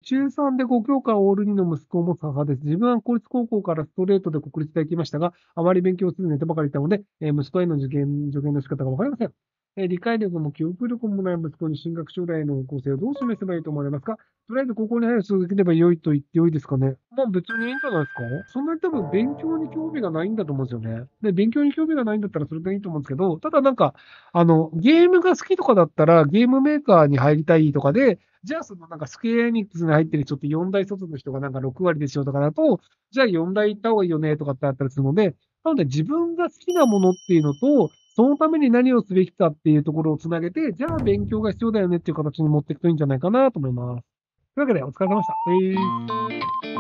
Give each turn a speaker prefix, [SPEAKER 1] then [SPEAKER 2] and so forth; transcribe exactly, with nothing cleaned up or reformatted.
[SPEAKER 1] 中さんでご教科オールにの息子を持つ母です。自分は公立高校からストレートで国立大行きましたが、あまり勉強せず寝てばかりいたので、えー息子への受験、助言の仕方がわかりません。えー理解力も記憶力もない息子に進学将来の構成をどう示せばいいと思われますか？とりあえず高校に入る続ければ良いと言って良いですかね。まあ別にいいんじゃないですか。そんなに多分勉強に興味がないんだと思うんですよね。で、勉強に興味がないんだったらそれでいいと思うんですけど、ただなんか、あの、ゲームが好きとかだったらゲームメーカーに入りたいとかで、じゃあそのなんかスクエアエニックスに入ってる人ってよん大卒の人がなんかろく割ですよとかだと、じゃあよん大行った方がいいよねとかってあったりするので、なので自分が好きなものっていうのと、そのために何をすべきかっていうところをつなげて、じゃあ勉強が必要だよねっていう形に持っていくといいんじゃないかなと思います。というわけでお疲れ様でした。えー